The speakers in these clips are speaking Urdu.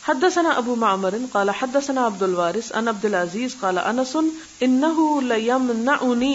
حدثنا ابو معمر قال حدثنا عبد الوارث عن عبد العزيز قال انس انه ليمنعني،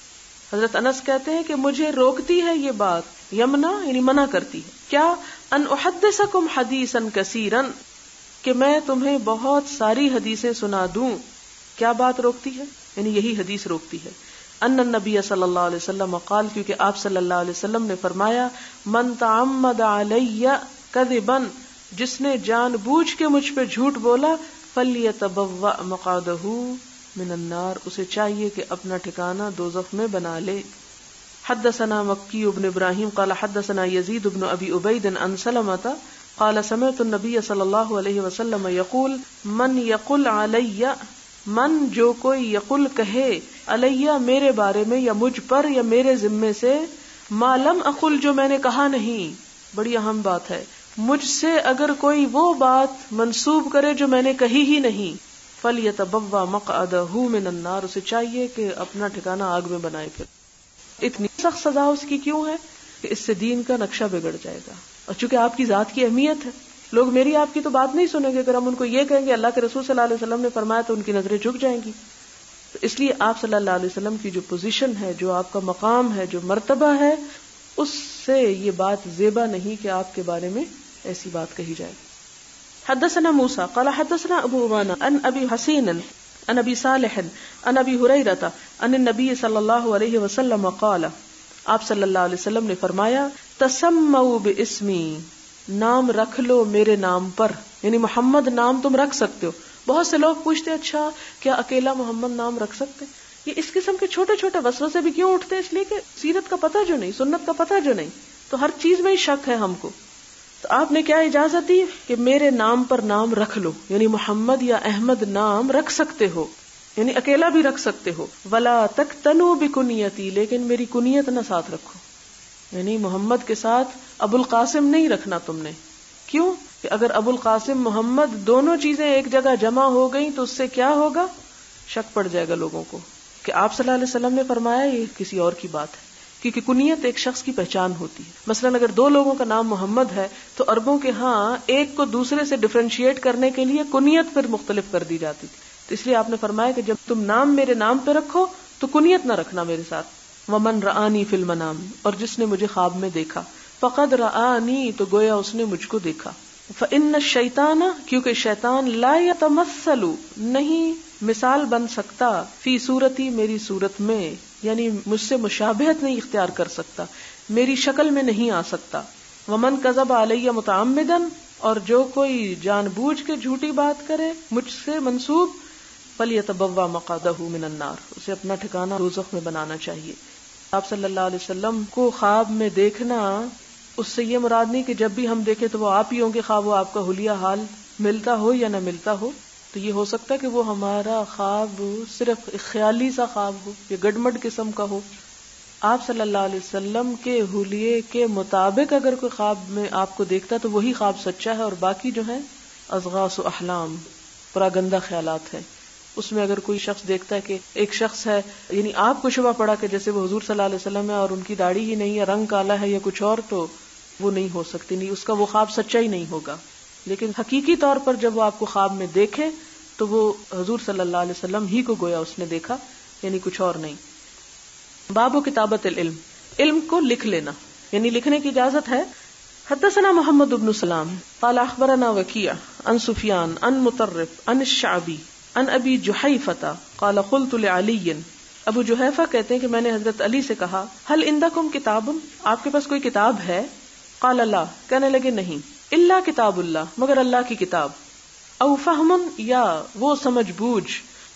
حضرت انس کہتے ہیں کہ مجھے روکتی ہے یہ بات، یمنع یعنی منع کرتی ہے، کیا؟ ان احدثکم حدیثا کثیرا، کہ میں تمہیں بہت ساری حدیثیں سنا دوں. کیا بات روکتی ہے؟ یعنی یہی حدیث روکتی ہے. ان النبی صلی اللہ علیہ وسلم قال، کیونکہ آپ صلی اللہ علیہ وسلم نے فرمایا من تعمد علی کذبا، جس نے جان بوجھ کے مجھ پہ جھوٹ بولا، فلیتبوأ مقعدہ من النار، اسے چاہیے کہ اپنا ٹھکانہ دوزخ میں بنا لے. حدثنا مکی بن ابراہیم قال حدثنا یزید بن ابی عبید عن سلمۃ قال سمعت النبی صلی اللہ علیہ وسلم یقول من یقل علی، من جو کوئی یقل کہے، علیہ میرے بارے میں، یا مجھ پر یا میرے ذمے سے، ما لم اقل جو میں نے کہا نہیں، بڑی اہم بات ہے، مجھ سے اگر کوئی وہ بات منسوب کرے جو میں نے کہی ہی نہیں، فلیتبوأ مقعدہ من النار، اسے چاہیے کہ اپنا ٹھکانہ آگ میں بنائے. پھر اتنی سخت سزا اس کی کیوں ہے؟ کہ اس سے دین کا نقشہ بگڑ جائے گا، اور چونکہ آپ کی ذات کی اہمیت ہے، لوگ میری آپ کی تو بات نہیں سنیں گے. اگر ہم ان کو یہ کہیں گے اللہ کے رسول صلی اللہ علیہ وسلم نے فرمایا تو ان کی نظریں جھک جائیں گی. تو اس لیے آپ صلی اللہ علیہ وسلم کی جو پوزیشن ہے، جو آپ کا مقام ہے، جو مرتبہ ہے، اس سے یہ بات زیبا نہیں کہ آپ کے بارے میں ایسی بات کہی جائے. حدثنا موسیٰ قال حدثنا ابو عوانہ عن ابی حسین عن ابی صالح عن ابی ہریرہ عن النبی صلی اللہ علیہ وسلم قال، آپ صلی اللہ علیہ وسلم نے فرمایا تسموا باسمی، نام رکھ لو میرے نام پر، یعنی محمد نام تم رکھ سکتے ہو. بہت سے لوگ پوچھتے ہیں اچھا کیا اکیلا محمد نام رکھ سکتے؟ یہ اس قسم کے چھوٹے چھوٹے وسوسے بھی کیوں اٹھتے ہیں؟ اس لیے کہ سیرت کا پتہ جو نہیں، سنت کا پتہ جو نہیں، تو ہر چیز میں ہی شک ہے ہم کو. تو آپ نے کیا اجازت دی کہ میرے نام پر نام رکھ لو، یعنی محمد یا احمد نام رکھ سکتے ہو، یعنی اکیلا بھی رکھ سکتے ہو. ولا تکتنوا بکنیتی، لیکن میری کنیت نہ ساتھ رکھو، یعنی محمد کے ساتھ ابو القاسم نہیں رکھنا تم نے. کیوں؟ کہ اگر ابو القاسم محمد دونوں چیزیں ایک جگہ جمع ہو گئیں تو اس سے کیا ہوگا؟ شک پڑ جائے گا لوگوں کو کہ آپ صلی اللہ علیہ وسلم نے فرمایا، یہ کسی اور کی بات ہے. کیونکہ کنیت ایک شخص کی پہچان ہوتی ہے. مثلا اگر دو لوگوں کا نام محمد ہے تو عربوں کے ہاں ایک کو دوسرے سے ڈفرینشیٹ کرنے کے لیے کنیت پھر مختلف کر دی جاتی تھی. تو اس لیے آپ نے فرمایا کہ جب تم نام میرے نام پہ رکھو تو کنیت نہ رکھنا میرے ساتھ. ومن رآنی فی المنام، اور جس نے مجھے خواب میں دیکھا، فقد رآنی، تو گویا اس نے مجھ کو دیکھا. فإن الشیطان، کیونکہ شیطان لا یتمثل، نہیں مثال بن سکتا، فی صورتی، میری صورت میں، یعنی مجھ سے مشابہت نہیں اختیار کر سکتا، میری شکل میں نہیں آ سکتا. ومن کذب علی متعمدا، اور جو کوئی جان بوجھ کے جھوٹی بات کرے مجھ سے منسوب، فلیتبوأ مقعدہ من النار، اسے اپنا ٹھکانہ دوزخ میں بنانا چاہیے. آپ صلی اللہ علیہ وسلم کو خواب میں دیکھنا، اس سے یہ مراد نہیں کہ جب بھی ہم دیکھیں تو وہ آپ ہی ہوں گے، خواب وہ آپ کا حلیہ حال ملتا ہو یا نہ ملتا ہو. تو یہ ہو سکتا ہے کہ وہ ہمارا خواب صرف ایک خیالی سا خواب ہو یا گڈمڈ قسم کا ہو. آپ صلی اللہ علیہ وسلم کے حلیے کے مطابق اگر کوئی خواب میں آپ کو دیکھتا تو وہی خواب سچا ہے، اور باقی جو ہے اضغاث و احلام، پراگندہ خیالات ہیں. اس میں اگر کوئی شخص دیکھتا ہے کہ ایک شخص ہے، یعنی آپ کو شبہ پڑا کہ جیسے وہ حضور صلی اللہ علیہ وسلم ہے اور ان کی داڑھی ہی نہیں ہے، رنگ کالا ہے یا کچھ اور، تو وہ نہیں ہو سکتی، نہیں، اس کا وہ خواب سچا ہی نہیں ہوگا. لیکن حقیقی طور پر جب وہ آپ کو خواب میں دیکھے تو وہ حضور صلی اللہ علیہ وسلم ہی کو گویا اس نے دیکھا، یعنی کچھ اور نہیں. باب کتابت العلم، علم کو لکھ لینا، یعنی لکھنے کی اجازت ہے. حدثنا محمد بن سلام قال اخبرنا وکیع عن سفیان عن مطرف عن الشعبی عن ابی جحیفہ قال قلت لعلی، ابو جحیفہ کہتے ہیں کہ میں نے حضرت علی سے کہا، هل عندکم کتاب، آپ کے پاس کوئی کتاب ہے؟ قال لا، کہنے لگے نہیں، الا کتاب اللہ، مگر اللہ کی کتاب، او فہم، یا وہ سمجھ بوجھ،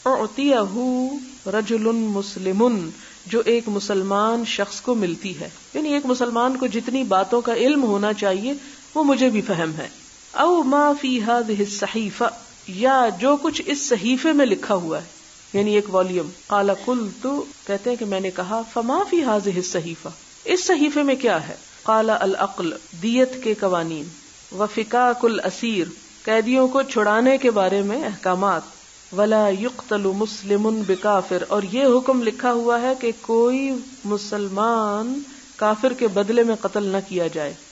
اعطیہ رجل مسلم، جو ایک مسلمان شخص کو ملتی ہے، یعنی ایک مسلمان کو جتنی باتوں کا علم ہونا چاہیے وہ مجھے بھی فہم ہے. او ما فی هذه الصحیفہ، یا جو کچھ اس صحیفے میں لکھا ہوا ہے، یعنی ایک والیوم. قال قلت، کہتے ہیں کہ میں نے کہا، فما فی هذه الصحیفہ، اس صحیفے میں کیا ہے؟ قال العقل، دیت کے قوانین، وفکاک الاسیر، قیدیوں کو چھڑانے کے بارے میں احکامات، ولا یقتل مسلم بکافر، اور یہ حکم لکھا ہوا ہے کہ کوئی مسلمان کافر کے بدلے میں قتل نہ کیا جائے.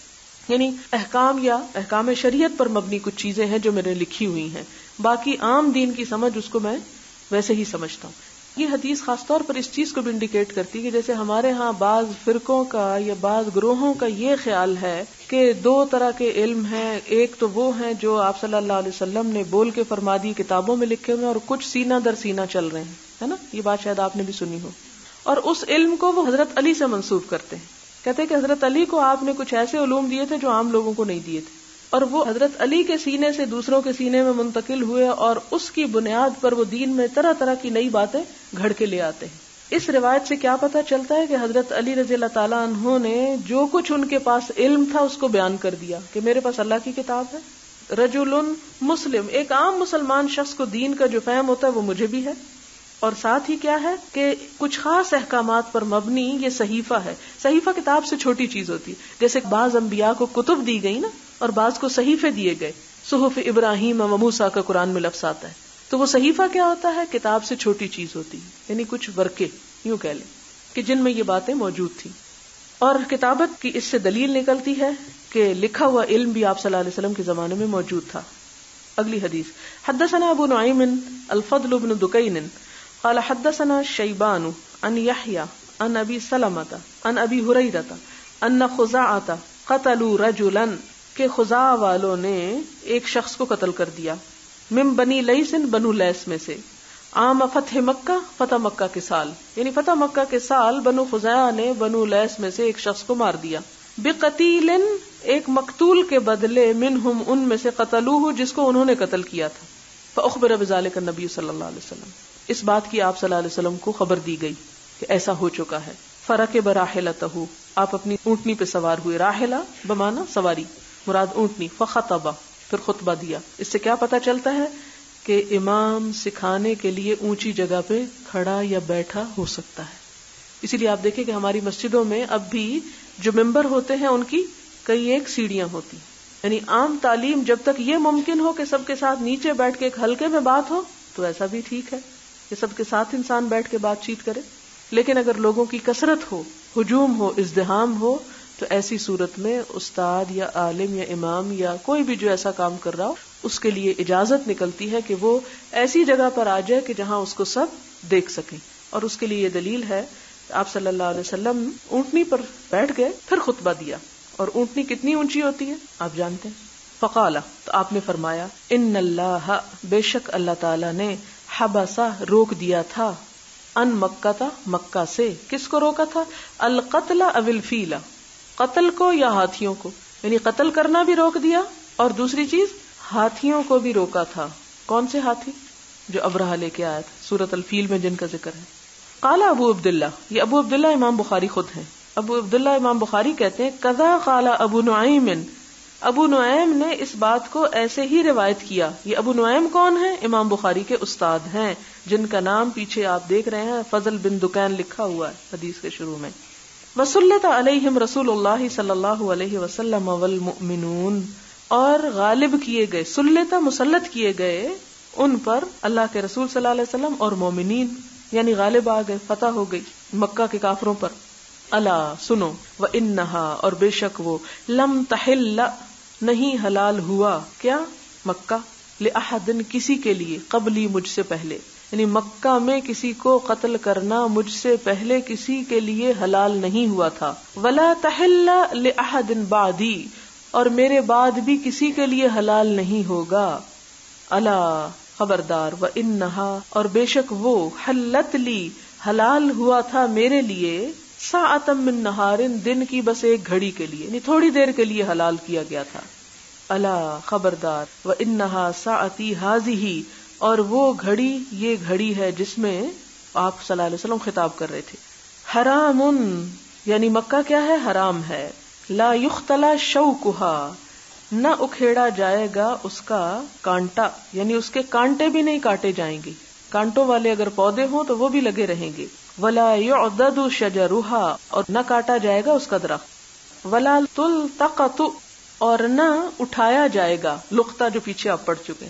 یعنی احکام یا احکام شریعت پر مبنی کچھ چیزیں ہیں جو میں نے لکھی ہوئی ہیں، باقی عام دین کی سمجھ اس کو میں ویسے ہی سمجھتا ہوں. یہ حدیث خاص طور پر اس چیز کو بھی انڈیکیٹ کرتی ہے کہ جیسے ہمارے ہاں بعض فرقوں کا یا بعض گروہوں کا یہ خیال ہے کہ دو طرح کے علم ہیں، ایک تو وہ ہیں جو آپ صلی اللہ علیہ وسلم نے بول کے فرما دی، کتابوں میں لکھے ہوئے، اور کچھ سینہ در سینہ چل رہے ہیں، ہے نا. یہ بات شاید آپ نے بھی سنی ہو. اور اس علم کو وہ حضرت علی سے منسوب کرتے ہیں، کہتے ہیں کہ حضرت علی کو آپ نے کچھ ایسے علوم دیے تھے جو عام لوگوں کو نہیں دیے تھے، اور وہ حضرت علی کے سینے سے دوسروں کے سینے میں منتقل ہوئے، اور اس کی بنیاد پر وہ دین میں طرح طرح کی نئی باتیں گھڑ کے لے آتے ہیں. اس روایت سے کیا پتہ چلتا ہے کہ حضرت علی رضی اللہ تعالیٰ عنہ نے جو کچھ ان کے پاس علم تھا اس کو بیان کر دیا کہ میرے پاس اللہ کی کتاب ہے. رجل مسلم، ایک عام مسلمان شخص کو دین کا جو فہم ہوتا ہے وہ مجھے بھی ہے، اور ساتھ ہی کیا ہے کہ کچھ خاص احکامات پر مبنی یہ صحیفہ ہے. صحیفہ کتاب سے چھوٹی چیز ہوتی ہے، جیسے بعض انبیاء کو کتب دی گئی نا، اور بعض کو صحیفے دیے گئے. صحف ابراہیم و موسیٰ کا قرآن میں لفظ آتا ہے، تو وہ صحیفہ کیا ہوتا ہے؟ کتاب سے چھوٹی چیز ہوتی ہے، یعنی کچھ ورقے یوں کہہ لیں کہ جن میں یہ باتیں موجود تھیں. اور کتابت کی اس سے دلیل نکلتی ہے کہ لکھا ہوا علم بھی آپ صلی اللہ علیہ وسلم کے زمانے میں موجود تھا. اگلی حدیث، حدثنا ابو نعیم الفضل بن دکین قال حدثنا شیبان عن یحیی عن ابی سلمۃ عن ابی ہریرہ ان خزاعۃ قتلوا رجلا، کہ خزاع والوں نے ایک شخص کو قتل کر دیا، من بنی لیث، بنو لیث میں سے، عام فتح مکہ، فتح مکہ کے سال، یعنی فتح مکہ کے سال بنو خزاعہ نے بنو لیث میں سے ایک شخص کو مار دیا، بقتیل، ایک مقتول کے بدلے، منہم، ان میں سے، قتلوہ، جس کو انہوں نے قتل کیا تھا. فاخبر بذلک النبی صلی اللہ علیہ وسلم، اس بات کی آپ صلی اللہ علیہ وسلم کو خبر دی گئی کہ ایسا ہو چکا ہے. فرکب راحلتہ، آپ اپنی اونٹنی پہ سوار ہوئے، راحلہ بمعنی سواری، مراد اونٹنی. فخطبہ، پھر خطبہ دیا. اس سے کیا پتا چلتا ہے کہ امام سکھانے کے لیے اونچی جگہ پہ کھڑا یا بیٹھا ہو سکتا ہے. اسی لیے آپ دیکھیں کہ ہماری مسجدوں میں اب بھی جو ممبر ہوتے ہیں ان کی کئی ایک سیڑھیاں ہوتی، یعنی عام تعلیم جب تک یہ ممکن ہو کہ سب کے ساتھ نیچے بیٹھ کے ایک حلقے میں بات ہو تو ایسا بھی ٹھیک ہے کہ سب کے ساتھ انسان بیٹھ کے بات چیت کرے. لیکن اگر لوگوں کی کثرت ہو، ہجوم ہو، ازدحام ہو، تو ایسی صورت میں استاد یا عالم یا امام یا کوئی بھی جو ایسا کام کر رہا ہو اس کے لیے اجازت نکلتی ہے کہ وہ ایسی جگہ پر آ جائے کہ جہاں اس کو سب دیکھ سکیں. اور اس کے لیے یہ دلیل ہے، آپ صلی اللہ علیہ وسلم اونٹنی پر بیٹھ گئے، پھر خطبہ دیا. اور اونٹنی کتنی اونچی ہوتی ہے آپ جانتے ہیں. فقال، تو آپ نے فرمایا، ان اللہ، بے شک اللہ تعالی نے، حبسہ، روک دیا تھا، ان مکہ تھا، مکہ سے. کس کو روکا تھا؟ القتل او الفیل، قتل کو یا ہاتھیوں کو، یعنی قتل کرنا بھی روک دیا، اور دوسری چیز ہاتھیوں کو بھی روکا تھا. کون سے ہاتھی؟ جو ابرہہ لے کے آیا تھا سورۃ الفیل میں جن کا ذکر ہے. قال ابو عبداللہ، یہ ابو عبداللہ امام بخاری خود ہیں. ابو عبداللہ امام بخاری کہتے ہیں، قضا قال ابو نعیم، ابو نعیم نے اس بات کو ایسے ہی روایت کیا. یہ ابو نعیم کون ہیں؟ امام بخاری کے استاد ہیں، جن کا نام پیچھے آپ دیکھ رہے ہیں، فضل بن دکین لکھا ہوا ہے حدیث کے شروع میں. وسلط علیہم رسول اللہ صلی اللہ علیہ وسلم والمؤمنون، اور غالب کیے گئے، سلطہ مسلط کیے گئے ان پر اللہ کے رسول صلی اللہ علیہ وسلم اور مومنین، یعنی غالب آ گئے، فتح ہو گئی مکہ کے کافروں پر. الا سنو، وانہا، اور بے شک وہ، لم تحل، نہیں حلال ہوا، کیا؟ مکہ، لأحد، کسی کے لیے، قبلی، مجھ سے پہلے، یعنی مکہ میں کسی کو قتل کرنا مجھ سے پہلے کسی کے لیے حلال نہیں ہوا تھا. ولا تحل لأحد بعدی، اور میرے بعد بھی کسی کے لیے حلال نہیں ہوگا. الا، خبردار، وانہا، اور بے شک وہ، حلت لی، حلال ہوا تھا میرے لیے، ساعتم من نہار، دن کی بس ایک گھڑی کے لیے، یعنی تھوڑی دیر کے لیے حلال کیا گیا تھا. الا، خبردار، وانہا ساعتی ہذہ، اور وہ گھڑی، یہ گھڑی ہے جس میں آپ صلی اللہ علیہ وسلم خطاب کر رہے تھے. حرام، یعنی مکہ کیا ہے؟ حرام ہے. لا یختلا شوکہا، نہ اکھیڑا جائے گا اس کا کانٹا، یعنی اس کے کانٹے بھی نہیں کاٹے جائیں گے. کانٹوں والے اگر پودے ہوں تو وہ بھی لگے رہیں گے. ولا یعضد شجرہا، اور نہ کاٹا جائے گا اس کا درخت. ولا تلتقط، اور نہ اٹھایا جائے گا، لقطہ جو پیچھے آپ پڑھ چکے،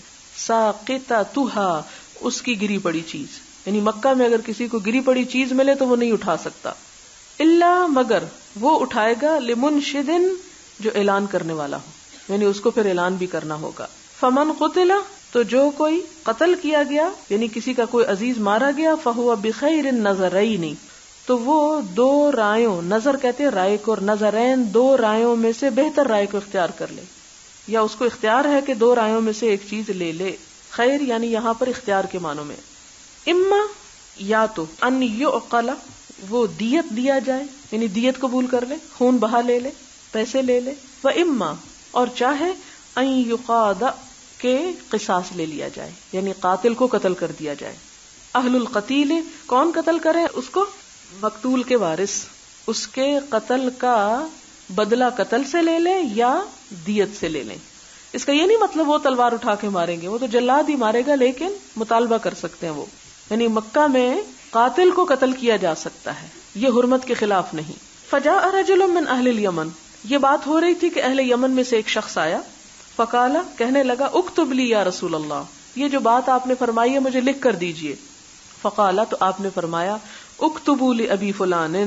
ساقطتھا، اس کی گری پڑی چیز، یعنی مکہ میں اگر کسی کو گری پڑی چیز ملے تو وہ نہیں اٹھا سکتا. الا، مگر وہ اٹھائے گا، لمنشد، جو اعلان کرنے والا ہو، یعنی اس کو پھر اعلان بھی کرنا ہوگا. فمن قتل، تو جو کوئی قتل کیا گیا یعنی کسی کا کوئی عزیز مارا گیا، فہو بخیر النظرین، تو وہ دو رائوں، نظر کہتے ہیں رائے کو، اور نظرین دو رائوں میں سے بہتر رائے کو اختیار کر لے، یا اس کو اختیار ہے کہ دو رائوں میں سے ایک چیز لے لے. خیر یعنی یہاں پر اختیار کے معنوں میں، اما یا تو ان یعقل، وہ دیت دیا جائے یعنی دیت قبول کر لے، خون بہا لے لے، پیسے لے لے. و اما، اور چاہے ان یقاد، کے قصاص لے لیا جائے یعنی قاتل کو قتل کر دیا جائے. اہل القتیل، کون قتل کرے اس کو؟ مقتول کے وارث، اس کے قتل کا بدلہ قتل سے لے لیں یا دیت سے لے لیں. اس کا یہ نہیں مطلب وہ تلوار اٹھا کے ماریں گے، وہ تو جلاد ہی مارے گا، لیکن مطالبہ کر سکتے ہیں وہ، یعنی مکہ میں قاتل کو قتل کیا جا سکتا ہے، یہ حرمت کے خلاف نہیں. فجاء رجل من اہل الیمن، یہ بات ہو رہی تھی کہ اہل یمن میں سے ایک شخص آیا، فقالا، کہنے لگا، اکتب لی یا رسول اللہ، یہ جو بات آپ نے فرمائی ہے مجھے لکھ کر دیجئے. فقالا، تو آپ نے فرمایا، اکتبوا لابی فلان،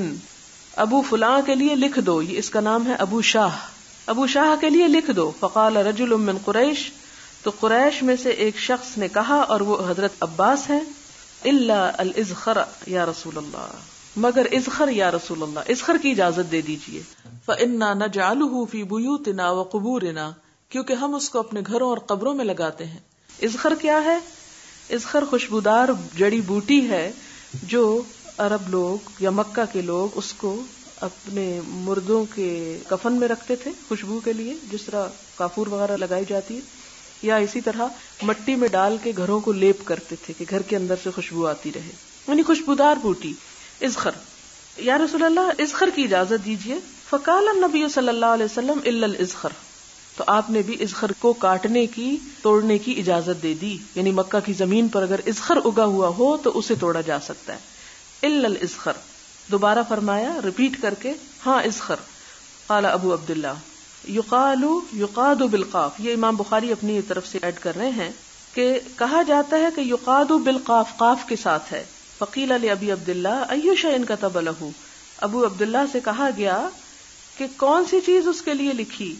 ابو فلاں کے لیے لکھ دو، یہ اس کا نام ہے ابو شاہ، ابو شاہ کے لیے لکھ دو. فقال رجل من قریش، تو قریش میں سے ایک شخص نے کہا، اور وہ حضرت عباس ہیں، الا الازخر یا رسول اللہ، مگر ازخر یا رسول اللہ، ازخر کی اجازت دے دیجئے. فإنا نجعله في بيوتنا وقبورنا، کیونکہ ہم اس کو اپنے گھروں اور قبروں میں لگاتے ہیں. ازخر کیا ہے؟ ازخر خوشبودار جڑی بوٹی ہے جو عرب لوگ یا مکہ کے لوگ اس کو اپنے مردوں کے کفن میں رکھتے تھے خوشبو کے لیے، جس طرح کافور وغیرہ لگائی جاتی ہے، یا اسی طرح مٹی میں ڈال کے گھروں کو لیپ کرتے تھے کہ گھر کے اندر سے خوشبو آتی رہے، یعنی خوشبودار بوٹی ازخر. یا رسول اللہ ازخر کی اجازت دیجیے. فقال النبی صلی اللہ علیہ وسلم الا الازخر، تو آپ نے بھی ازخر کو کاٹنے کی، توڑنے کی اجازت دے دی، یعنی مکہ کی زمین پر اگر ازخر اگا ہوا ہو تو اسے توڑا جا سکتا ہے. الا الازخر، دوبارہ فرمایا ریپیٹ کر کے، ہاں ازخر. قال ابو عبداللہ یقال یقاد بالقاف، یہ امام بخاری اپنی طرف سے ایڈ کر رہے ہیں کہ کہا جاتا ہے کہ یقاد بالقاف، قاف کے ساتھ ہے. فقیل لابی عبداللہ ای شیء کتب لہ، ابو عبداللہ سے کہا گیا کہ کون سی چیز اس کے لیے لکھی؟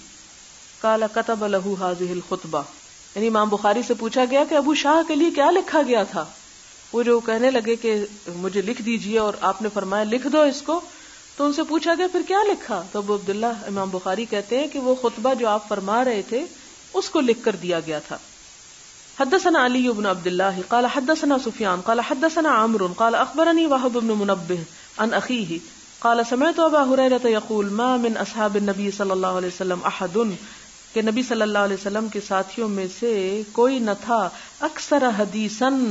قال کتب لہ ھذہ الخطبہ، یعنی امام بخاری سے پوچھا گیا کہ ابو شاہ کے لیے کیا لکھا گیا تھا. وہ جو کہنے لگے کہ مجھے لکھ دیجئے اور آپ نے فرمایا لکھ دو اس کو، تو ان سے پوچھا گیا پھر کیا لکھا؟ تو ابو عبداللہ امام بخاری کہتے ہیں کہ وہ خطبہ جو آپ فرما رہے تھے اس کو لکھ کر دیا گیا تھا. حدثنا علی بن عبد اللہ قال حدثنا سفیان قال حدثنا عمرو قال اخبرني وهب بن منبه عن اخیہ قال سمعت ابا ہریرہ یقول ما من اصحاب النبی صلی اللہ علیہ وسلم احد، کہ نبی صلی اللہ علیہ وسلم کے ساتھیوں میں سے کوئی نہ تھا اکثر حدیثاً،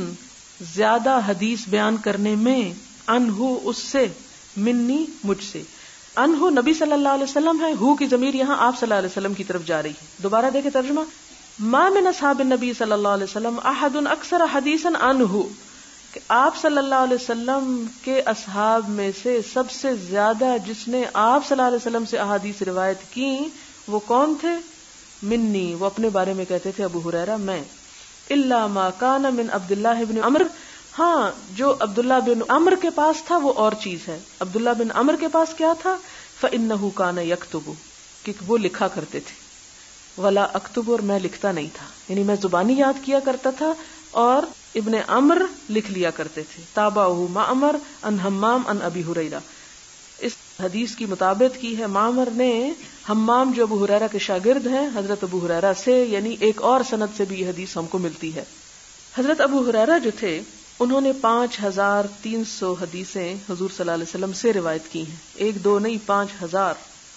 زیادہ حدیث بیان کرنے میں، انہو اس سے، منی مجھ سے. انہو نبی صلی اللہ علیہ وسلم ہے، ہو کی ضمیر یہاں آپ صلی اللہ علیہ وسلم کی طرف جا رہی ہے. دوبارہ دیکھیں ترجمہ، ما من اصحاب النبی صلی اللہ علیہ وسلم احد اکثر حدیثاً انہو، کہ آپ صلی اللہ علیہ وسلم کے اصحاب میں سے سب سے زیادہ جس نے آپ صلی اللہ علیہ وسلم سے احادیث روایت کی وہ کون تھے؟ منی، وہ اپنے بارے میں کہتے تھے ابو ہریرہ میں. الا ما کان من عبداللہ بن عمر، ہاں جو عبداللہ بن عمر کے پاس تھا وہ اور چیز ہے. عبداللہ بن عمر کے پاس کیا تھا؟ فإنہ کان یکتب، کہ وہ لکھا کرتے تھے. ولا اکتب، اور میں لکھتا نہیں تھا، یعنی میں زبانی یاد کیا کرتا تھا اور ابن عمر لکھ لیا کرتے تھے. تابعہ معمر عن حمام عن ابی ہریرہ، اس حدیث کی مطابقت کی ہے معمر نے حمام جو ابو ہریرہ کے شاگرد ہیں حضرت ابو ہریرہ سے، یعنی ایک اور سند سے بھی یہ حدیث ہم کو ملتی ہے. حضرت ابو ہریرہ جو تھے انہوں نے 5300 حدیثیں حضور صلی اللہ علیہ وسلم سے روایت کی ہیں، ایک دو نہیں 5000.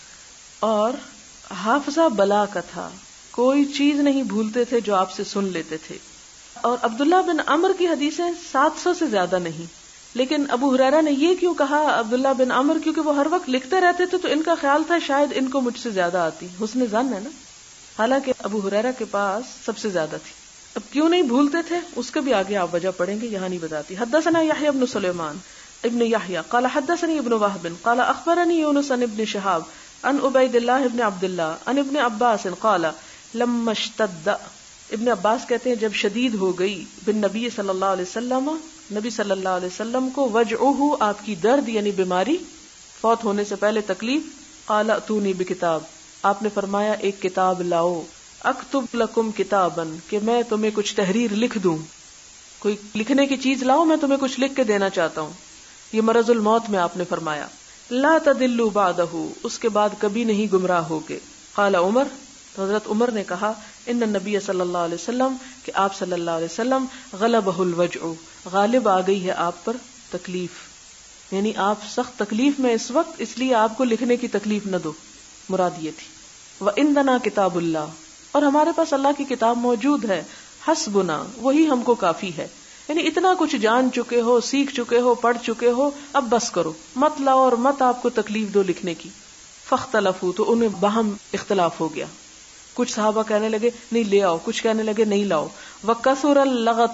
اور حافظہ بلا کا تھا، کوئی چیز نہیں بھولتے تھے جو آپ سے سن لیتے تھے. اور عبداللہ بن عمر کی حدیثیں 700 سے زیادہ نہیں. لیکن ابو ہریرہ نے یہ کیوں کہا عبداللہ بن عمر؟ کیونکہ وہ ہر وقت لکھتے رہتے تھے تو ان کا خیال تھا شاید ان کو مجھ سے زیادہ آتی. حسن ظن ہے نا، حالانکہ ابو ہریرہ کے پاس سب سے زیادہ تھی. اب کیوں نہیں بھولتے تھے اس کے بھی آگے آپ وجہ پڑھیں گے، یہاں نہیں بتاتی. حدثنا یحییٰ بن سلیمان ابن یحییٰ قال حدثنی ابن وہب قال اخبرنی یونس عن ابن شہاب عن عبید اللہ ابن عبداللہ عن ابن عباس قال لما اشتد، ابن عباس کہتے ہیں جب شدید ہو گئی، بن نبی صلی اللہ علیہ وسلم، نبی صلی اللہ علیہ وسلم کو، وجعہ آپ کی درد یعنی بیماری، فوت ہونے سے پہلے تکلیف، قال اتونی بکتاب، آپ نے فرمایا ایک کتاب لاؤ، اکتب لکم کتابن، کہ میں تمہیں کچھ تحریر لکھ دوں، کوئی لکھنے کی چیز لاؤ، میں تمہیں کچھ لکھ کے دینا چاہتا ہوں. یہ مرض الموت میں آپ نے فرمایا. لا تدلوا بعدہ، اس کے بعد کبھی نہیں گمراہ ہوگے. قال عمر، تو حضرت عمر نے کہا ان النبی صلی اللہ علیہ وسلم، کہ آپ صلی اللہ علیہ وسلم غلبہ الوجع، غالب آ گئی ہے آپ پر تکلیف، یعنی آپ سخت تکلیف میں اس وقت، اس لیے آپ کو لکھنے کی تکلیف نہ دو، مراد یہ تھی. وَإِنَّنَا کتاب اللہ، اور ہمارے پاس اللہ کی کتاب موجود ہے. حسبنا، وہی ہم کو کافی ہے، یعنی اتنا کچھ جان چکے ہو، سیکھ چکے ہو، پڑھ چکے ہو، اب بس کرو، مت لاؤ اور مت آپ کو تکلیف دو لکھنے کی. فاختلفوا، تو انہیں باہم اختلاف ہو گیا. کچھ صحابہ کہنے لگے نہیں لے آؤ، کچھ کہنے لگے نہیں لاؤ. وکثر اللغط،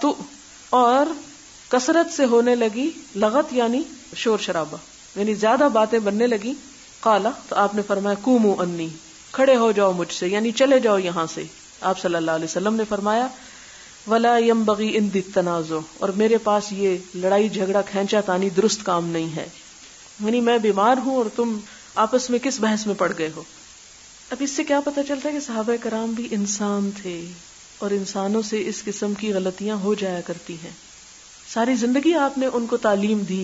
اور کثرت سے ہونے لگی لغت یعنی شور شرابہ، یعنی زیادہ باتیں بننے لگی. قال، تو آپ نے فرمایا قوموا انی، کھڑے ہو جاؤ مجھ سے، یعنی چلے جاؤ یہاں سے. آپ صلی اللہ علیہ وسلم نے فرمایا ولا ينبغي عندي التنازع، اور میرے پاس یہ لڑائی جھگڑا کھینچا تانی درست کام نہیں ہے، یعنی میں بیمار ہوں اور تم آپس میں کس بحث میں پڑ گئے ہو. اب اس سے کیا پتہ چلتا ہے کہ صحابہ کرام بھی انسان تھے اور انسانوں سے اس قسم کی غلطیاں ہو جایا کرتی ہیں. ساری زندگی آپ نے ان کو تعلیم دی،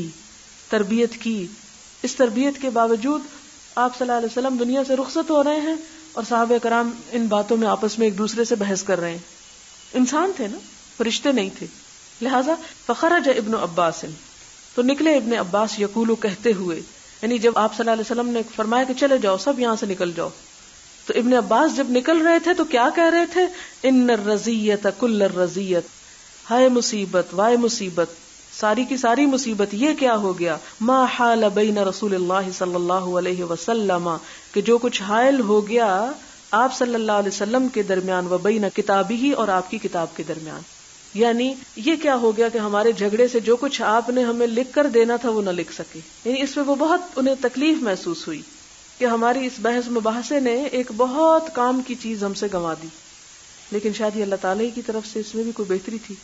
تربیت کی، اس تربیت کے باوجود آپ صلی اللہ علیہ وسلم دنیا سے رخصت ہو رہے ہیں اور صحابہ کرام ان باتوں میں آپس میں ایک دوسرے سے بحث کر رہے ہیں. انسان تھے نا، فرشتے نہیں تھے. لہذا فخرج ابن عباس، تو نکلے ابن عباس یقولو، کہتے ہوئے، یعنی جب آپ صلی اللہ علیہ وسلم نے فرمایا کہ چلے جاؤ سب یہاں سے نکل جاؤ، تو ابن عباس جب نکل رہے تھے تو کیا کہہ رہے تھے؟ ان الرزیۃ کل الرزیۃ، ہائے مصیبت وائے مصیبت، ساری کی ساری مصیبت، یہ کیا ہو گیا؟ ما حال بین رسول اللہ صلی اللہ علیہ وسلم، کہ جو کچھ حائل ہو گیا آپ صلی اللہ علیہ وسلم کے درمیان، و بین کتابی، اور آپ کی کتاب کے درمیان. یعنی یہ کیا ہو گیا کہ ہمارے جھگڑے سے جو کچھ آپ نے ہمیں لکھ کر دینا تھا وہ نہ لکھ سکے. یعنی اس میں وہ بہت انہیں تکلیف محسوس ہوئی کہ ہماری اس بحث مباحثے نے ایک بہت کام کی چیز ہم سے گنوا دی. لیکن شاید یہ اللہ تعالی کی طرف سے اس میں بھی کوئی بہتری تھی.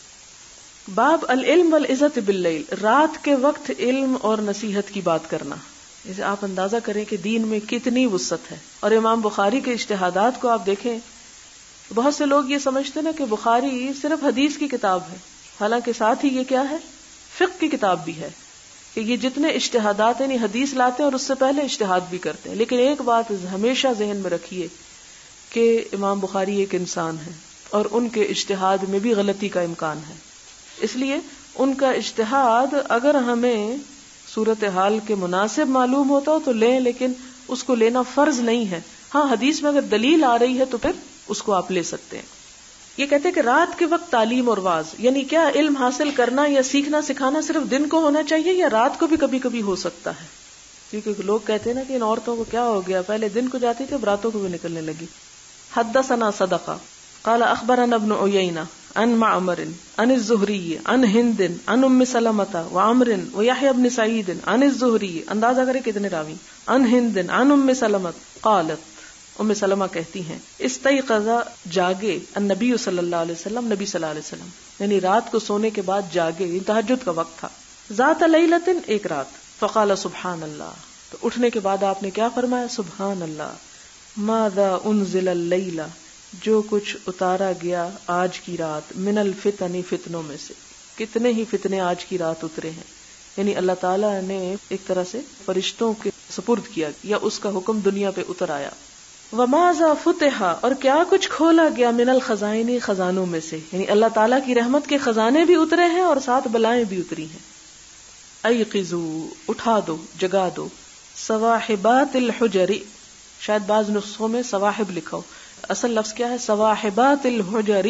باب العلم والعظت باللیل، رات کے وقت علم اور نصیحت کی بات کرنا. جیسے آپ اندازہ کریں کہ دین میں کتنی وسعت ہے. اور امام بخاری کے اجتہادات کو آپ دیکھیں، بہت سے لوگ یہ سمجھتے نا کہ بخاری صرف حدیث کی کتاب ہے، حالانکہ ساتھ ہی یہ کیا ہے؟ فقہ کی کتاب بھی ہے. کہ یہ جتنے اجتہادات یعنی حدیث لاتے ہیں اور اس سے پہلے اجتہاد بھی کرتے ہیں. لیکن ایک بات ہمیشہ ذہن میں رکھیے کہ امام بخاری ایک انسان ہے اور ان کے اجتہاد میں بھی غلطی کا امکان ہے. اس لیے ان کا اجتہاد اگر ہمیں صورتحال کے مناسب معلوم ہوتا ہو تو لیں، لیکن اس کو لینا فرض نہیں ہے. ہاں حدیث میں اگر دلیل آ رہی ہے تو پھر اس کو آپ لے سکتے ہیں. یہ کہتے ہیں کہ رات کے وقت تعلیم اور واعظ، یعنی کیا علم حاصل کرنا یا سیکھنا سکھانا صرف دن کو ہونا چاہیے یا رات کو بھی کبھی کبھی ہو سکتا ہے؟ کیونکہ لوگ کہتے ہیں نا کہ ان عورتوں کو کیا ہو گیا، پہلے دن کو جاتی تھی اب راتوں کو بھی نکلنے لگی. حدثنا صدقہ قال اخبرنا ابن عیینہ عن معمر عن الزہری عن ہند عن ام سلمۃ وعمر ویحیی بن سعید عن الزہری، اندازہ کرے کتنے راوی، عن ہند عن ام سلمۃ قالت، ام سلمہ کہتی ہیں، استيقظ، جاگے، النبی صلی اللہ علیہ وسلم، نبی صلی اللہ علیہ وسلم، یعنی رات کو سونے کے بعد جاگے، یہ تہجد کا وقت تھا. ذات لیلۃ، ایک رات، فقال سبحان اللہ، تو اٹھنے کے بعد آپ نے کیا فرمایا؟ سبحان اللہ. ماذا انزل اللیل، جو کچھ اتارا گیا آج کی رات، من الفتن، فتنوں میں سے، کتنے ہی فتنے آج کی رات اترے ہیں. یعنی اللہ تعالیٰ نے ایک طرح سے فرشتوں کے سپرد کیا یا اس کا حکم دنیا پہ اتر آیا. وماذا فتح، اور کیا کچھ کھولا گیا، من الخزائن، خزانوں میں سے، یعنی اللہ تعالیٰ کی رحمت کے خزانے بھی اترے ہیں اور ساتھ بلائیں بھی اتری ہیں. ایقظوا، اٹھا دو، جگا دو، صواحبات الحجر، شاید بعض نسخوں میں صواحب لکھا ہو، اصل لفظ کیا ہے؟ صواحبات الحجر.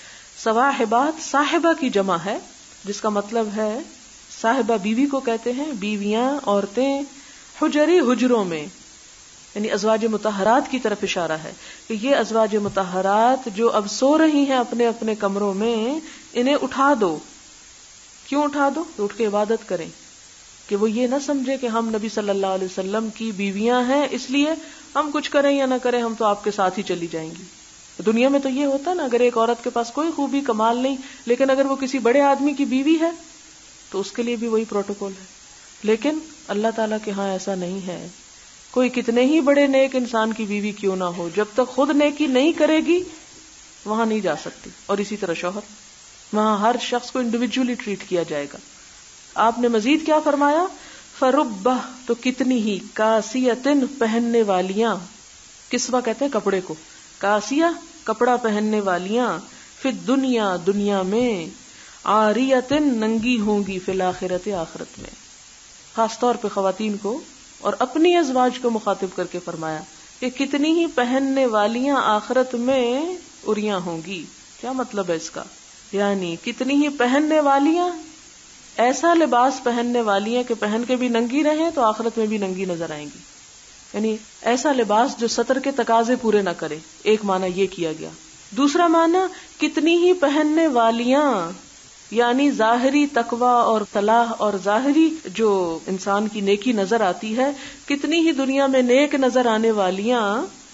صواحبات صاحبہ کی جمع ہے جس کا مطلب ہے صاحبہ بیوی کو کہتے ہیں، بیویاں، عورتیں، حجری، حجروں میں، یعنی ازواج مطہرات کی طرف اشارہ ہے کہ یہ ازواج مطہرات جو اب سو رہی ہیں اپنے اپنے کمروں میں، انہیں اٹھا دو. کیوں اٹھا دو؟ اٹھ کے عبادت کریں، کہ وہ یہ نہ سمجھے کہ ہم نبی صلی اللہ علیہ وسلم کی بیویاں ہیں اس لیے ہم کچھ کریں یا نہ کریں ہم تو آپ کے ساتھ ہی چلی جائیں گی. دنیا میں تو یہ ہوتا نا، اگر ایک عورت کے پاس کوئی خوبی کمال نہیں لیکن اگر وہ کسی بڑے آدمی کی بیوی ہے تو اس کے لیے بھی وہی پروٹوکول ہے. لیکن اللہ تعالیٰ کے ہاں ایسا نہیں ہے. کوئی کتنے ہی بڑے نیک انسان کی بیوی کیوں نہ ہو، جب تک خود نیکی نہیں کرے گی وہاں نہیں جا سکتی. اور اسی طرح شوہر، وہاں ہر شخص کو انڈیویجولی ٹریٹ کیا جائے گا. آپ نے مزید کیا فرمایا؟ فربہ، تو کتنی ہی، کاسیتن، پہننے والیاں، کسوہ کہتے ہیں کپڑے کو، کاسیہ کپڑا پہننے والیاں، فی الدنیا، دنیا میں، عاریتن، ننگی ہوں گی، فی الآخرت، آخرت میں. خاص طور پہ خواتین کو اور اپنی ازواج کو مخاطب کر کے فرمایا کہ کتنی ہی پہننے والیاں آخرت میں اریاں ہوں گی. کیا مطلب ہے اس کا؟ یعنی کتنی ہی پہننے والیاں، ایسا لباس پہننے والی ہیں کہ پہن کے بھی ننگی رہیں تو آخرت میں بھی ننگی نظر آئیں گی. یعنی ایسا لباس جو ستر کے تقاضے پورے نہ کرے. ایک معنی یہ کیا گیا. دوسرا معنی کتنی ہی پہننے والیاں، یعنی ظاہری تقوی اور صلاح اور ظاہری جو انسان کی نیکی نظر آتی ہے، کتنی ہی دنیا میں نیک نظر آنے والیاں،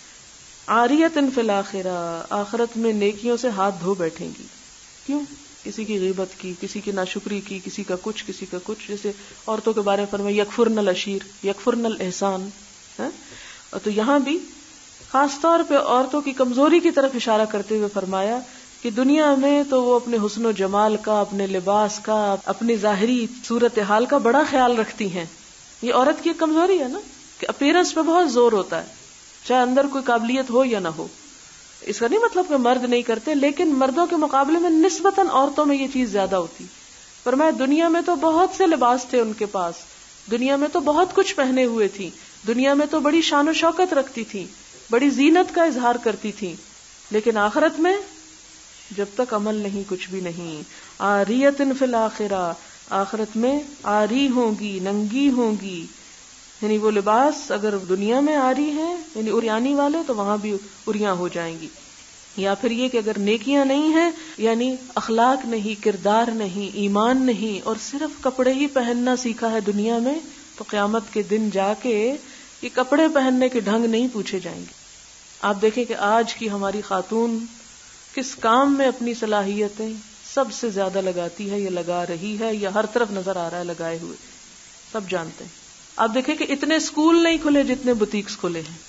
عاریتن فی الآخرہ، آخرت میں نیکیوں سے ہاتھ دھو بیٹھیں گی. کیوں؟ کسی کی غیبت کی، کسی کی ناشکری کی، کسی کا کچھ، کسی کا کچھ. جیسے عورتوں کے بارے میں فرمایا یکفرن العشیر، یکفرن الاحسان. اور تو یہاں بھی خاص طور پہ عورتوں کی کمزوری کی طرف اشارہ کرتے ہوئے فرمایا کہ دنیا میں تو وہ اپنے حسن و جمال کا، اپنے لباس کا، اپنی ظاہری صورتحال کا بڑا خیال رکھتی ہیں. یہ عورت کی ایک کمزوری ہے نا کہ اپیرنس پہ بہت زور ہوتا ہے، چاہے اندر کوئی قابلیت ہو یا نہ ہو. اس کا نہیں مطلب کہ مرد نہیں کرتے، لیکن مردوں کے مقابلے میں نسبتاً عورتوں میں یہ چیز زیادہ ہوتی. فرمایا دنیا میں تو بہت سے لباس تھے ان کے پاس، دنیا میں تو بہت کچھ پہنے ہوئے تھی، دنیا میں تو بڑی شان و شوکت رکھتی تھی، بڑی زینت کا اظہار کرتی تھی، لیکن آخرت میں جب تک عمل نہیں کچھ بھی نہیں. عاریتن فی الآخرہ، آخرت میں عاری ہوں گی، ننگی ہوں گی. یعنی وہ لباس اگر دنیا میں عاری ہیں یعنی اریانی والے، تو وہاں بھی اریاں ہو جائیں گی. یا پھر یہ کہ اگر نیکیاں نہیں ہیں، یعنی اخلاق نہیں، کردار نہیں، ایمان نہیں، اور صرف کپڑے ہی پہننا سیکھا ہے دنیا میں، تو قیامت کے دن جا کے یہ کپڑے پہننے کے ڈھنگ نہیں پوچھے جائیں گے. آپ دیکھیں کہ آج کی ہماری خاتون کس کام میں اپنی صلاحیتیں سب سے زیادہ لگاتی ہے، یا لگا رہی ہے، یا ہر طرف نظر آ رہا ہے لگائے ہوئے، سب جانتے ہیں. آپ دیکھیں کہ اتنے اسکول نہیں کھلے جتنے بوتیکس کھلے ہیں.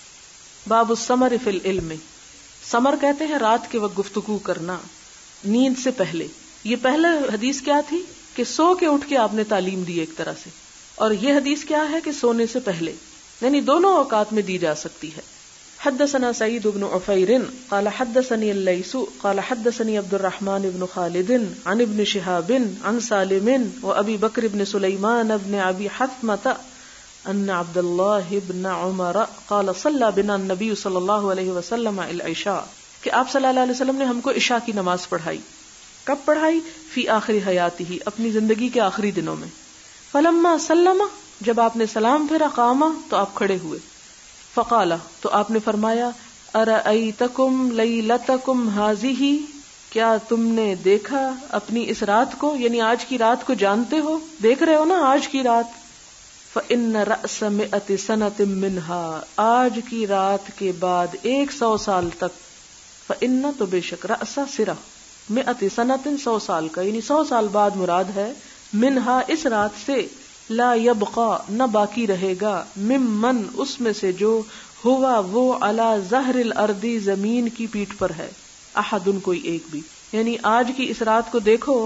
باب السمر فی العلم، سمر کہتے ہیں رات کے وقت گفتگو کرنا نیند سے پہلے. یہ پہلے حدیث کیا تھی کہ سو کے اٹھ کے آپ نے تعلیم دی ایک طرح سے، اور یہ حدیث کیا ہے کہ سونے سے پہلے، یعنی دونوں اوقات میں دی جا سکتی ہے. حدثنا سعید بن عفیر قال حدثني الليث قال حدثني عبد الرحمن بن خالد عن ابن شهاب عن سالم وابي بكر بن سليمان بن ابي حثمة ان عبد الله بن عمر قال صلى بنا النبي صلی اللہ علیہ وسلم العشاء، کہ آپ صلی اللہ علیہ وسلم نے ہم کو عشاء کی نماز پڑھائی. کب پڑھائی؟ فی آخر حیاتہ، اپنی زندگی کے آخری دنوں میں. فلما سلم، جب آپ نے سلام پھیرا، قام، تو آپ کھڑے ہوئے. فقال، تو آپ نے فرمایا، ارأیتکم لیلتکم ھذہ، کیا تم نے دیکھا اپنی اس رات کو، یعنی آج کی رات کو جانتے ہو، دیکھ رہے ہو نا آج کی رات. فإن رأس 100 سنة منها، آج کی رات کے بعد 100 سال تک. فإن، تو بے شک، رأس سرہ، 100 سنة 100 سال کا، یعنی 100 سال بعد مراد ہے، منہا اس رات سے، لا یبقا، نہ باقی رہے گا، ممن، اس میں سے جو، ہوا وہ، علی ظہر الارض، زمین کی پیٹھ پر ہے، احدن، کوئی ایک بھی. یعنی آج کی اس رات کو دیکھو،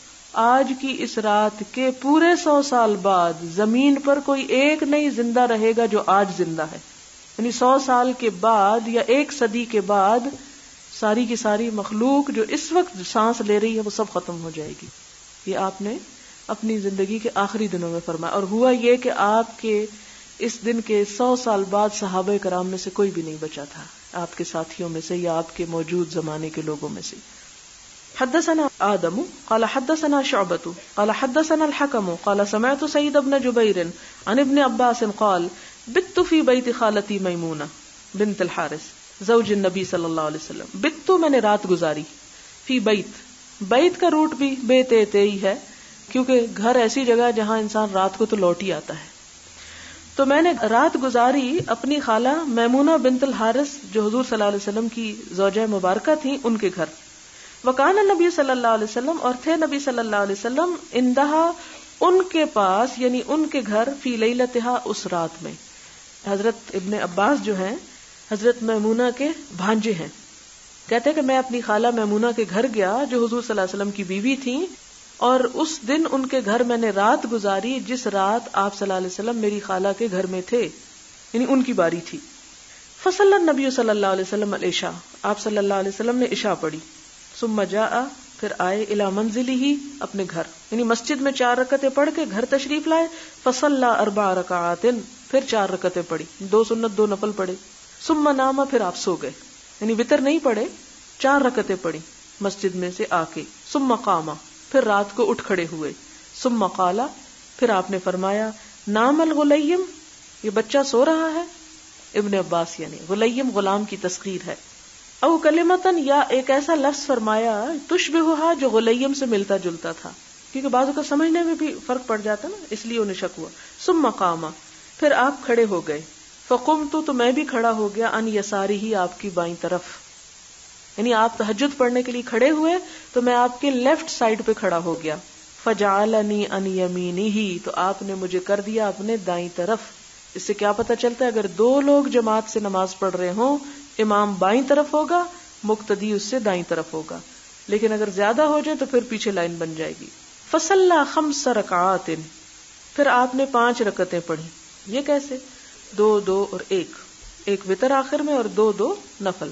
آج کی اس رات کے پورے 100 سال بعد زمین پر کوئی ایک نہیں زندہ رہے گا جو آج زندہ ہے. یعنی 100 سال کے بعد یا 1 صدی کے بعد ساری کی ساری مخلوق جو اس وقت سانس لے رہی ہے وہ سب ختم ہو جائے گی. یہ آپ نے اپنی زندگی کے آخری دنوں میں فرمایا. اور ہوا یہ کہ آپ کے اس دن کے 100 سال بعد صحابہ کرام میں سے کوئی بھی نہیں بچا تھا، آپ کے ساتھیوں میں سے یا آپ کے موجود زمانے کے لوگوں میں سے. حدثنا آدم قال حدثنا شعبة قال حدثنا الحكم قال سمعت سعيد بن جبير عن ابن عباس قال بت في بيت خالتي ميمونة بنت الحارث زوج النبی صلی اللہ علیہ وسلم. بت، میں نے رات گزاری، فی بیت، بیت کا روٹ بھی بیت ہی ہے، کیونکہ گھر ایسی جگہ جہاں انسان رات کو تو لوٹ ہی آتا ہے. تو میں نے رات گزاری اپنی خالہ میمونہ بنت الحارث جو حضور صلی اللہ علیہ وسلم کی زوجہ مبارکہ تھیں، ان کے گھر. وکان نبی صلی اللہ علیہ وسلم، اور تھے نبی صلی اللہ علیہ وسلم، اندہا، ان کے پاس، یعنی ان کے گھر، فی لیلتہا، اس رات میں. حضرت ابن عباس جو ہیں حضرت میمونہ کے بھانجے ہیں. کہتے ہیں کہ میں اپنی خالہ میمونہ کے گھر گیا جو حضور صلی اللہ علیہ وسلم کی بیوی تھیں، اور اس دن ان کے گھر میں نے رات گزاری جس رات آپ صلی اللہ علیہ وسلم میری خالہ کے گھر میں تھے، یعنی ان کی باری تھی. فصلی النبی صلی اللہ علیہ وسلم العشاء، آپ صلی اللہ علیہ وسلم نے عشاء پڑھی. ثم جاء، پھر آئے الی منزلہ، اپنے گھر، یعنی مسجد میں 4 رکعتیں پڑھ کے گھر تشریف لائے. فصلی 4 رکعات، پھر 4 رکعتیں پڑھی، 2 سنت 2 نفل پڑھے. ثم نام، پھر آپ سو گئے، یعنی وتر نہیں پڑھے، 4 رکعتیں پڑھی مسجد میں سے آ کے. ثم قام، پھر رات کو اٹھ کھڑے ہوئے. ثم قال، پھر آپ نے فرمایا نام الغلیم، یہ بچہ سو رہا ہے. ابن عباس یعنی غلیم غلام کی تسخیر ہے. او کلمتن، یا ایک ایسا لفظ فرمایا تشبہھا، جو غلیم سے ملتا جلتا تھا، کیونکہ بعضوں کا سمجھنے میں بھی فرق پڑ جاتا نا، اس لیے انہیں شک ہوا. ثم قام، پھر آپ کھڑے ہو گئے. فقمت، تو میں بھی کھڑا ہو گیا، ان یساری، ہی آپ کی بائیں طرف، یعنی آپ تہجد پڑھنے کے لیے کھڑے ہوئے تو میں آپ کے لیفٹ سائڈ پہ کھڑا ہو گیا. فجعلنی ان یمینہ، تو آپ نے مجھے کر دیا اپنے دائیں طرف. اس سے کیا پتہ چلتا ہے، اگر 2 لوگ جماعت سے نماز پڑھ رہے ہوں، امام بائیں طرف ہوگا، مقتدی اس سے دائیں طرف ہوگا. لیکن اگر زیادہ ہو جائے تو پھر پیچھے لائن بن جائے گی. فصلی 5 رکعات، پھر آپ نے 5 رکعتیں پڑھی. یہ کیسے؟ 2 2 اور 1 وتر آخر میں اور 2 2 نفل.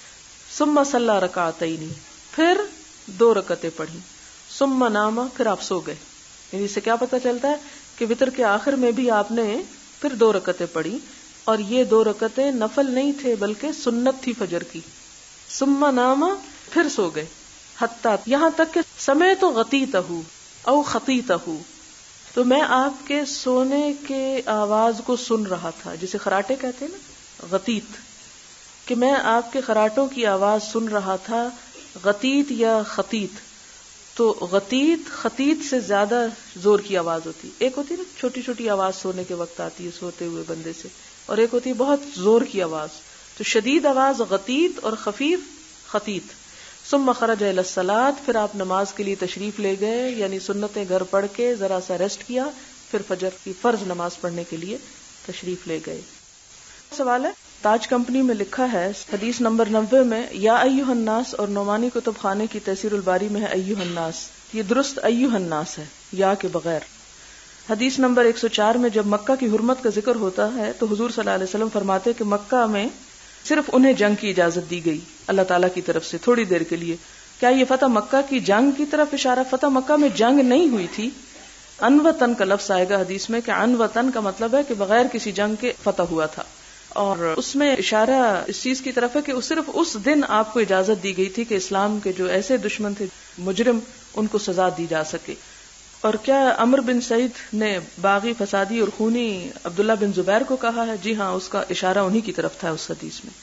ثم صلی رکعتین، پھر 2 رکعتیں پڑھی. ثم نام، پھر آپ سو گئے. یعنی اس سے کیا پتہ چلتا ہے کہ وتر کے آخر میں بھی آپ نے پھر 2 رکعتیں پڑھی، اور یہ 2 رکعتیں نفل نہیں تھے بلکہ سنت تھی فجر کی. ثم نام، پھر سو گئے. حتی، یہاں تک کہ سمعت غطیتہ او خطیتہ، تو میں آپ کے سونے کے آواز کو سن رہا تھا، جسے خراٹے کہتے ہیں نا، غطیت، کہ میں آپ کے خراٹوں کی آواز سن رہا تھا. غطیت یا خطیت، تو غطیت خطیت سے زیادہ زور کی آواز ہوتی. ایک ہوتی ہے نا چھوٹی چھوٹی آواز سونے کے وقت آتی ہے سوتے ہوئے بندے سے، اور ایک ہوتی ہے بہت زور کی آواز. تو شدید آواز غطیت اور خفیف خطیت. ثم خرج الی الصلاۃ، پھر آپ نماز کے لیے تشریف لے گئے، یعنی سنتیں گھر پڑھ کے ذرا سا ریسٹ کیا، پھر فجر کی فرض نماز پڑھنے کے لیے تشریف لے گئے. سوال ہے، تاج کمپنی میں لکھا ہے حدیث نمبر 90 میں یا ایھا الناس، اور نعمانی کتب خانے کی تفسیر الباری میں ہے ایھا الناس. یہ درست ایھا الناس ہے یا کے بغیر. حدیث نمبر 104 میں جب مکہ کی حرمت کا ذکر ہوتا ہے تو حضور صلی اللہ علیہ وسلم فرماتے کہ مکہ میں صرف انہیں جنگ کی اجازت دی گئی اللہ تعالیٰ کی طرف سے تھوڑی دیر کے لیے. کیا یہ فتح مکہ کی جنگ کی طرف اشارہ؟ فتح مکہ میں جنگ نہیں ہوئی تھی. انوطن کا لفظ آئے گا حدیث میں کہ انوطن کا مطلب ہے کہ بغیر کسی جنگ کے فتح ہوا تھا، اور اس میں اشارہ اس چیز کی طرف ہے کہ صرف اس دن آپ کو اجازت دی گئی تھی کہ اسلام کے جو ایسے دشمن تھے مجرم، ان کو سزا دی جا سکے. اور کیا عمرو بن سعید نے باغی، فسادی اور خونی عبداللہ بن زبیر کو کہا ہے؟ جی ہاں، اس کا اشارہ انہی کی طرف تھا اس حدیث میں.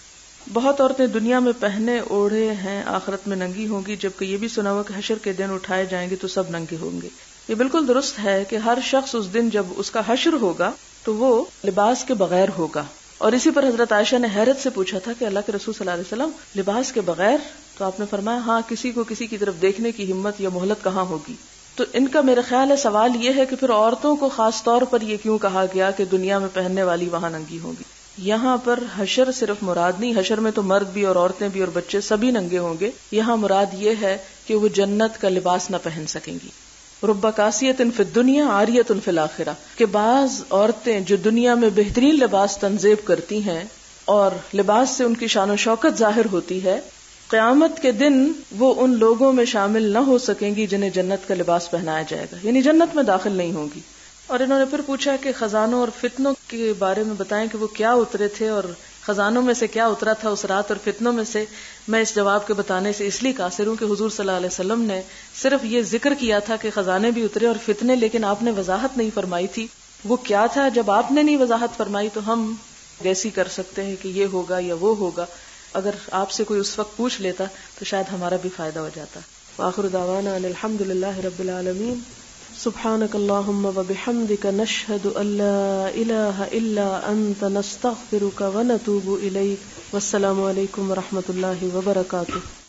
بہت عورتیں دنیا میں پہنے اوڑھے ہیں، آخرت میں ننگی ہوں گی، جبکہ یہ بھی سنا ہوا کہ حشر کے دن اٹھائے جائیں گے تو سب ننگے ہوں گے. یہ بالکل درست ہے کہ ہر شخص اس دن جب اس کا حشر ہوگا تو وہ لباس کے بغیر ہوگا. اور اسی پر حضرت عائشہ نے حیرت سے پوچھا تھا کہ اللہ کے رسول صلی اللہ علیہ وسلم لباس کے بغیر؟ تو آپ نے فرمایا ہاں، کسی کو کسی کی طرف دیکھنے کی ہمت یا مہلت کہاں ہوگی. تو ان کا میرا خیال ہے سوال یہ ہے کہ پھر عورتوں کو خاص طور پر یہ کیوں کہا گیا کہ دنیا میں پہننے والی وہاں ننگی ہوگی؟ یہاں پر حشر صرف مراد نہیں، حشر میں تو مرد بھی اور عورتیں بھی اور بچے سبھی ننگے ہوں گے. یہاں مراد یہ ہے کہ وہ جنت کا لباس نہ پہن سکیں گی. رب کاسیۃ فی الدنیا عاریۃ فی الآخرہ، کہ بعض عورتیں جو دنیا میں بہترین لباس تنظیم کرتی ہیں اور لباس سے ان کی شان و شوکت ظاہر ہوتی ہے، قیامت کے دن وہ ان لوگوں میں شامل نہ ہو سکیں گی جنہیں جنت کا لباس پہنایا جائے گا، یعنی جنت میں داخل نہیں ہوں گی. اور انہوں نے پھر پوچھا کہ خزانوں اور فتنوں کے بارے میں بتائیں کہ وہ کیا اترے تھے اور خزانوں میں سے کیا اترا تھا اس رات اور فتنوں میں سے. میں اس جواب کے بتانے سے اس لیے قاصر ہوں کہ حضور صلی اللہ علیہ وسلم نے صرف یہ ذکر کیا تھا کہ خزانے بھی اترے اور فتنے، لیکن آپ نے وضاحت نہیں فرمائی تھی وہ کیا تھا. جب آپ نے نہیں وضاحت فرمائی تو ہم گیسی کر سکتے ہیں کہ یہ ہوگا یا وہ ہوگا. اگر آپ سے کوئی اس وقت پوچھ لیتا تو شاید ہمارا بھی فائدہ ہو جاتا. وآخر دعوانا ان الحمد للہ رب العالمین. سبحانک اللہم وبحمدک نشہد ان لا الہ الا انت نستغفرک ونتوب الیک. والسلام علیکم ورحمۃ اللہ وبرکاتہ.